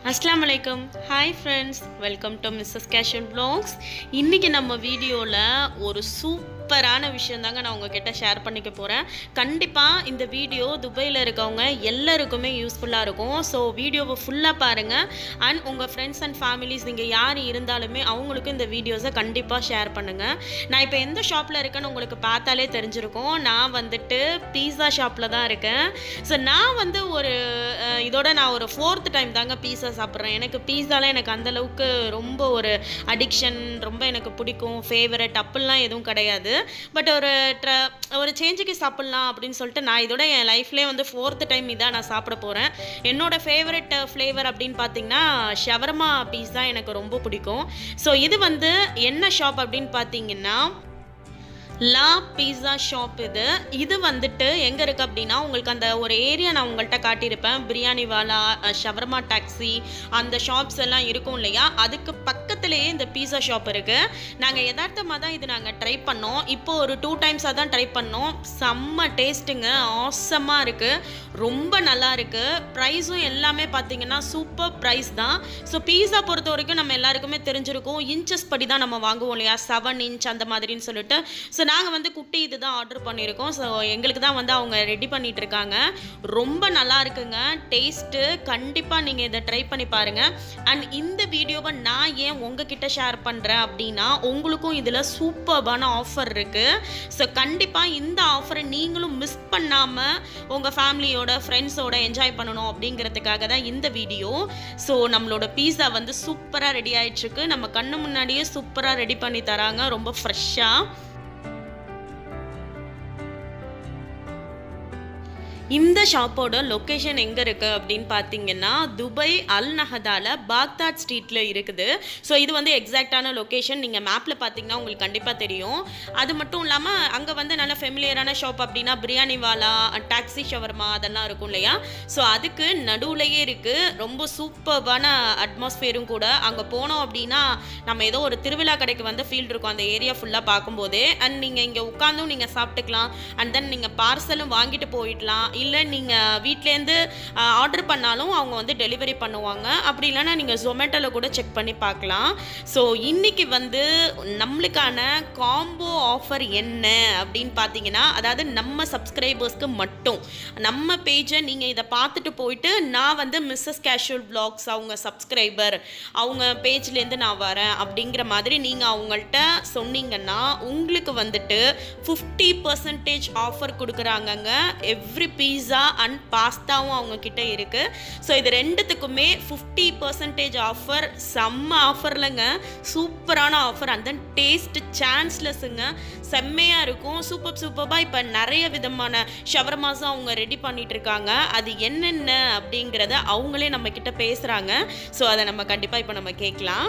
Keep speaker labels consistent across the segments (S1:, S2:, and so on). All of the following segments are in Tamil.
S1: Assalamu alaikum. Hi friends, welcome to Mrs. Casual Vlogs. இன்னைக்கு நம்ம வீடியோல ஒரு சூப்பரான விஷயம் தாங்க நான் உங்ககிட்ட ஷேர் பண்ணிக்க போறேன். கண்டிப்பா இந்த வீடியோ துபாயில இருக்கவங்க எல்லாருக்குமே யூஸ்ஃபுல்லா இருக்கும். சோ வீடியோவை ஃபுல்லா பாருங்க and உங்க friends and families நீங்க யார் இருந்தாலுமே அவங்களுக்கு இந்த வீடியோஸை கண்டிப்பா ஷேர் பண்ணுங்க. நான் இப்போ எந்த ஷாப்ல இருக்கேன்னு உங்களுக்கு பார்த்தாலே தெரிஞ்சிருக்கும். நான் வந்துட்டு பீஸா ஷாப்ல தான் இருக்கேன். சோ நான் வந்து இதோட நான் ஒரு 4th டைம் தாங்க பீஸா சாப்பிட்றேன். எனக்கு பீஸால எனக்கு அந்த அளவுக்கு ரொம்ப ஒரு அடிக்ஷன், ரொம்ப எனக்கு பிடிக்கும், ஃபேவரட் அப்படிலாம் எதுவும் கிடையாது. பட் ஒரு சேஞ்சுக்கு சாப்பிட்லாம் அப்படின்னு சொல்லிட்டு நான் இதோட என் லைஃப்லேயே வந்து 4th டைம் இதான் நான் சாப்பிட போகிறேன். என்னோட ஃபேவரட் ஃப்ளேவர் அப்படின்னு பார்த்தீங்கன்னா ஷவர்மா பீஸா எனக்கு ரொம்ப பிடிக்கும். ஸோ இது வந்து என்ன ஷாப் அப்படின்னு பார்த்தீங்கன்னா லா பீஸா ஷாப். இது வந்துட்டு எங்கே இருக்குது அப்படின்னா உங்களுக்கு அந்த ஒரு ஏரியா நான் உங்கள்கிட்ட காட்டியிருப்பேன். பிரியாணி வாலா, ஷவர்மா டாக்ஸி, அந்த ஷாப்ஸ் எல்லாம் இருக்கும் இல்லையா, அதுக்கு பக்கத்துலேயே இந்த பீஸா ஷாப் இருக்குது. நாங்கள் யதார்த்தமாக தான் இது நாங்கள் ட்ரை பண்ணோம். இப்போ ஒரு 2 டைம்ஸாக தான் ட்ரை பண்ணோம். செம்ம டேஸ்ட்டுங்க, ஆசமாக இருக்குது, ரொம்ப நல்லா இருக்குது. ப்ரைஸும் எல்லாமே பார்த்தீங்கன்னா சூப்பர் ப்ரைஸ் தான். ஸோ பீஸா பொறுத்த வரைக்கும் நம்ம எல்லாருக்குமே தெரிஞ்சிருக்கும், இன்ச்சஸ் படி தான் நம்ம வாங்குவோம் இல்லையா, 7 inch அந்த மாதிரின்னு சொல்லிட்டு. ஸோ நாங்கள் வந்து குட்டி இது தான் ஆர்டர் பண்ணியிருக்கோம். ஸோ எங்களுக்கு தான் வந்து அவங்க ரெடி பண்ணிட்டு இருக்காங்க. ரொம்ப நல்லா இருக்குங்க டேஸ்ட்டு. கண்டிப்பாக நீங்கள் இதை ட்ரை பண்ணி பாருங்கள். அண்ட் இந்த வீடியோவை நான் ஏன் உங்ககிட்ட ஷேர் பண்ணுறேன் அப்படின்னா உங்களுக்கும் இதில் சூப்பர்பான ஆஃபர் இருக்குது. ஸோ கண்டிப்பாக இந்த ஆஃபரை நீங்களும் மிஸ் பண்ணாமல் உங்கள் ஃபேமிலியோட ஃப்ரெண்ட்ஸோட என்ஜாய் பண்ணணும் அப்படிங்கிறதுக்காக தான் இந்த வீடியோ. ஸோ நம்மளோட பீஸா வந்து சூப்பராக ரெடி ஆகிட்டுருக்கு. நம்ம கண்ணு முன்னாடியே சூப்பராக ரெடி பண்ணி தராங்க, ரொம்ப ஃப்ரெஷ்ஷாக. இந்த ஷாப்போட லொக்கேஷன் எங்கே இருக்குது அப்படின்னு பார்த்தீங்கன்னா துபாய் அல் நஹதால பாக்தாத் ஸ்ட்ரீட்டில் இருக்குது. ஸோ இது வந்து எக்ஸாக்டான லொக்கேஷன். நீங்கள் மேப்பில் பார்த்தீங்கன்னா உங்களுக்கு கண்டிப்பாக தெரியும். அது மட்டும் இல்லாமல் அங்கே வந்து நல்ல ஃபெமிலியரான ஷாப் அப்படின்னா பிரியாணி வாலா, டாக்ஸி ஷவர்மா அதெல்லாம் இருக்கும் இல்லையா. ஸோ அதுக்கு நடுவுலையே இருக்குது. ரொம்ப சூப்பர்பான அட்மாஸ்பியரும் கூட. அங்கே போனோம் அப்படின்னா நம்ம ஏதோ ஒரு திருவிழா கடைக்கு வந்து ஃபீல்டு இருக்கும் அந்த ஏரியா ஃபுல்லாக பார்க்கும்போதே. அண்ட் நீங்கள் இங்கே உட்காந்தும் நீங்கள் சாப்பிட்டுக்கலாம். அண்ட் தென் நீங்கள் பார்சலும் வாங்கிட்டு போயிடலாம். இல்லை நீங்கள் வீட்டிலேருந்து ஆர்டர் பண்ணாலும் அவங்க வந்து டெலிவரி பண்ணுவாங்க. அப்படி இல்லைன்னா நீங்கள் ஜொமேட்டோவில் கூட செக் பண்ணி பார்க்கலாம். ஸோ இன்றைக்கி வந்து நம்மளுக்கான காம்போ ஆஃபர் என்ன அப்படின்னு பார்த்தீங்கன்னா, அதாவது நம்ம சப்ஸ்கிரைபர்ஸ்க்கு மட்டும், நம்ம பேஜை நீங்கள் இதை பார்த்துட்டு போயிட்டு நான் வந்து மிஸ்ஸஸ் கேஷுவல் வ்ளாக்ஸ் அவங்க சப்ஸ்கிரைபர், அவங்க பேஜ்லேருந்து நான் வரேன் அப்படிங்கிற மாதிரி நீங்கள் அவங்கள்ட்ட சொன்னீங்கன்னா உங்களுக்கு வந்துட்டு 50% ஆஃபர் கொடுக்குறாங்கங்க. எவ்ரி பீஸா அண்ட் பாஸ்தாவும் அவங்க கிட்ட இருக்கு. ஸோ இது ரெண்டுத்துக்குமே 50% ஆஃபர். செம்ம ஆஃபர்லங்க, சூப்பரான ஆஃபர். அந்த டேஸ்ட் சான்ஸ்லெஸ்ஸுங்க, செம்மையாக இருக்கும். சூப்பராக இப்போ நிறைய விதமான ஷவர்மாஸும் அவங்க ரெடி பண்ணிட்டு இருக்காங்க. அது என்னென்ன அப்படிங்கிறத அவங்களே நம்ம கிட்ட பேசுகிறாங்க. ஸோ அதை நம்ம கண்டிப்பாக இப்போ நம்ம கேட்கலாம்.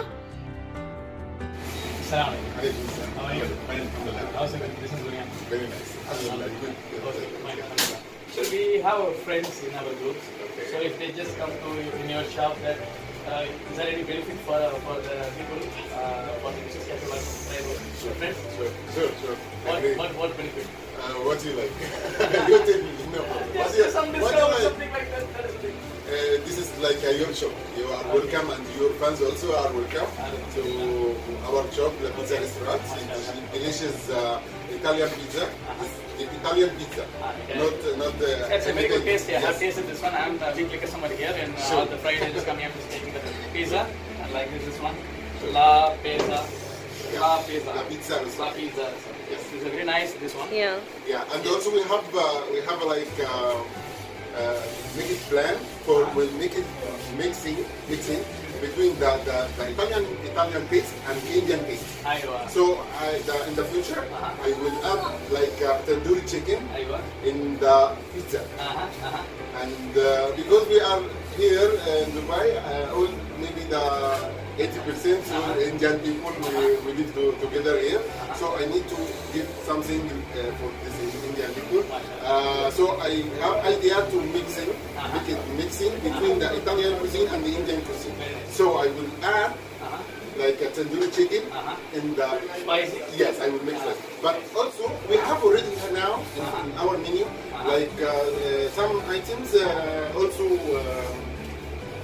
S2: So we have our friends in our group. Okay. So if they just come to in your shop, that is there any benefit for the people for the Mrs. Casual subscribers? Sure. Friends?
S3: Sure.
S2: What benefit?
S3: What do you like? You tell me. No problem.
S2: Yes, some discount, something like that. That is the thing.
S3: This is like your shop. You are welcome, and your fans also are welcome to our shop, the pizza restaurant. It's delicious Italian pizza. It's Italian pizza, not.
S2: It's a very good taste. Yeah, I have tasted this one. I'm a big liquor customer here, and all the Friday just coming up just taking the pizza. I like this one. La pizza. La pizza.
S3: La pizza.
S2: La pizza. Yes, it's very nice. This one.
S3: Yeah, and also we have like make it plan for we'll make it mixing between the Italian taste and Indian taste. So in the future I will add like tandoori chicken in the pizza. And because we are here in Dubai, maybe the 80% Indian people we live together here. So I need to give something for this Indian people. So I have idea to make it mixing between the Italian cuisine and the Indian cuisine. So I will add like a tandoori chicken in the
S2: spicy.
S3: Yes, I will mix that. But also we have already now in our menu like some items also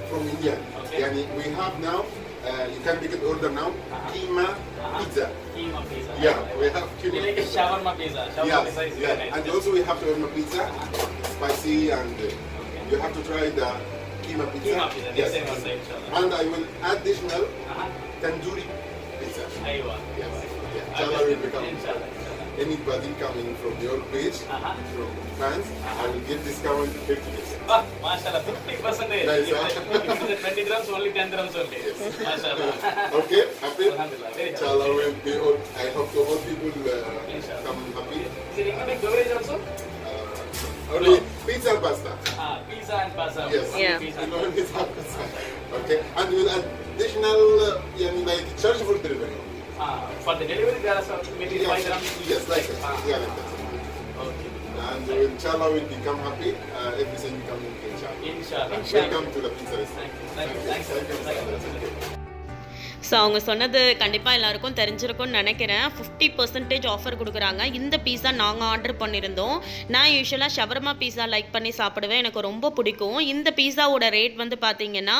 S3: from India.
S2: Okay.
S3: Yani we have now, you can make an order now, keema pizza.
S2: Keema pizza.
S3: Yeah, we have
S2: We
S3: keema
S2: like a
S3: pizza.
S2: shawarma pizza. Shawarma pizza is very nice.
S3: And also we have shawarma pizza, spicy, and you have to try the keema pizza.
S2: Keema pizza.
S3: Yes.
S2: Next time also, inshallah.
S3: And I will additional
S2: Uh-huh.
S3: tandoori pizza.
S2: Aywa.
S3: Yes. Inshallah will become.
S2: Inshallah.
S3: Anybody coming from your page, from fans, I will give discount 50%.
S2: Ah, mashallah, 50%.
S3: Nice,
S2: If
S3: huh?
S2: it is 20 grams, only 10 grams only.
S3: Yes.
S2: Mashallah.
S3: Okay, happy?
S2: Alhamdulillah, very happy.
S3: Inshallah, will be all, I hope so all people
S2: Inshallah.
S3: come happy.
S2: Is it including beverage also?
S3: Only pizza and pasta.
S2: Pizza and pasta.
S3: Yes.
S2: Only
S1: Yeah.
S2: Pizza.
S3: Only pizza and pasta. Okay, and with additional, like charge for delivery.
S2: For the delivery, there are some maybe 5 grams.
S3: Yes, like that. Yeah, like that.
S2: Okay.
S3: And inshallah, we'll become happy. Everything becoming inshallah.
S2: Inshallah.
S3: Welcome to the pizza restaurant.
S2: Thank you. Thanks. Thank you.
S1: So அவங்க சொன்னது கண்டிப்பாக எல்லாருக்கும் தெரிஞ்சிருக்கும்னு நினைக்கிறேன். 50% ஆஃபர் கொடுக்குறாங்க. இந்த பீஸா நாங்கள் ஆர்டர் பண்ணியிருந்தோம். நான் யூஸ்வலாக ஷவர்மா பீஸா லைக் பண்ணி சாப்பிடுவேன், எனக்கு ரொம்ப பிடிக்கும். இந்த பீஸாவோட ரேட் வந்து பார்த்தீங்கன்னா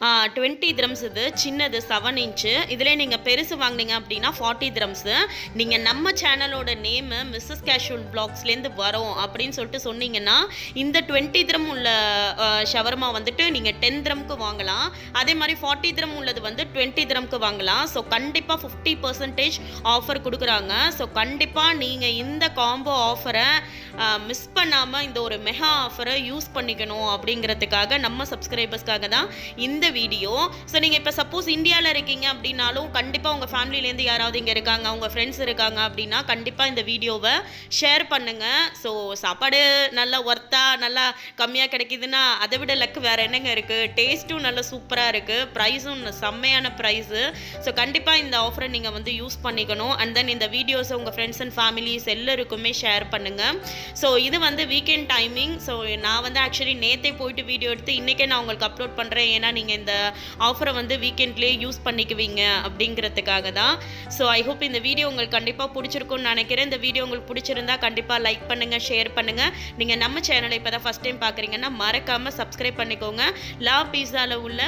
S1: 20 திரம்ஸ். இது சின்னது 7 இன்ச்சு. இதிலே நீங்கள் பெருசு வாங்கினீங்க அப்படின்னா 40 திரம்ஸு. நீங்கள் நம்ம சேனலோட நேமு மிஸ்ஸஸ் கேஷுவல் வ்ளாக்ஸ்லேருந்து வரோம் அப்படின்னு சொல்லிட்டு சொன்னீங்கன்னா இந்த 20 திரம் உள்ள ஷவர்மா வந்துட்டு நீங்கள் 10 திரம்க்கு வாங்கலாம். அதே மாதிரி 40 திரம் உள்ளது வந்து 20 திரம்க்கு வாங்கலாம். ஸோ கண்டிப்பாக 50% ஆஃபர் கொடுக்குறாங்க. ஸோ கண்டிப்பாக நீங்கள் இந்த காம்போ ஆஃபரை மிஸ் பண்ணாமல் இந்த ஒரு மெகா ஆஃபரை யூஸ் பண்ணிக்கணும் அப்படிங்கிறதுக்காக நம்ம சப்ஸ்கிரைபர்ஸ்க்காக தான் இந்த வீடியோ. ஸோ நீங்கள் இப்போ சப்போஸ் இந்தியாவில் இருக்கீங்க அப்படின்னாலும் கண்டிப்பாக உங்கள் ஃபேமிலியிலேருந்து யாராவது இங்கே இருக்காங்க, உங்கள் ஃப்ரெண்ட்ஸ் இருக்காங்க அப்படின்னா கண்டிப்பாக இந்த வீடியோவை ஷேர் பண்ணுங்கள். ஸோ சாப்பாடு நல்லா ஒர்த்தாக நல்லா கம்மியாக கிடைக்குதுன்னா அதை விட லக்கு வேறு என்னங்க இருக்குது. டேஸ்ட்டும் நல்லா சூப்பராக இருக்குது, ப்ரைஸும் செம்மையான ப்ரைஸு. ஸோ கண்டிப்பாக இந்த ஆஃபரை நீங்கள் வந்து யூஸ் பண்ணிக்கணும். அண்ட் தென் இந்த வீடியோஸை உங்கள் ஃப்ரெண்ட்ஸ் அண்ட் ஃபேமிலிஸ் எல்லாருக்குமே ஷேர் பண்ணுங்கள். ஸோ இது வந்து வீக்கெண்ட் டைமிங். ஸோ நான் வந்து ஆக்சுவலி நேற்றே போயிட்டு வீடியோ எடுத்து இன்றைக்கே நான் உங்களுக்கு அப்லோட் பண்ணுறேன். ஏன்னா நீங்கள் இந்த ஆஃபரை வந்து வீக்கெண்ட்லேயே யூஸ் பண்ணிக்குவீங்க அப்படிங்கிறதுக்காக தான். ஸோ ஐ ஹோப் இந்த வீடியோ உங்களுக்கு கண்டிப்பாக பிடிச்சிருக்கும்னு நினைக்கிறேன். இந்த வீடியோ உங்களுக்கு பிடிச்சிருந்தா கண்டிப்பாக லைக் பண்ணுங்கள், ஷேர் பண்ணுங்கள். நீங்கள் நம்ம சேனலை இப்போ தான் ஃபஸ்ட் டைம் பார்க்குறீங்கன்னா மறக்காமல் சப்ஸ்கிரைப் பண்ணிக்கோங்க. லா பீஸாவில் உள்ள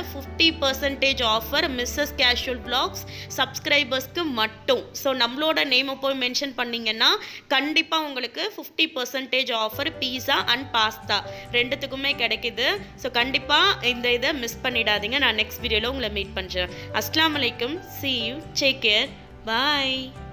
S1: 50% ஆஃபர் மிஸ்ஸஸ் கேஷுவல் வ்ளாக்ஸ் சப்ஸ்கிரைபர்ஸ்க்கு மட்டும். ஸோ நம்மளோட நேமை போய் மென்ஷன் பண்ணிங்கன்னா கண்டிப்பாக உங்களுக்கு 50% ஆஃபர் பீஸா அண்ட் பாஸ்தா ரெண்டுத்துக்குமே கிடைக்குது. ஸோ கண்டிப்பாக இந்த இதை மிஸ் பண்ணிடாதீங்க. நான் நெக்ஸ்ட் வீடியோவில் உங்களை மீட் பண்ணுறேன். அஸ்ஸலாமு அலைக்கும். See you. Take care. Bye.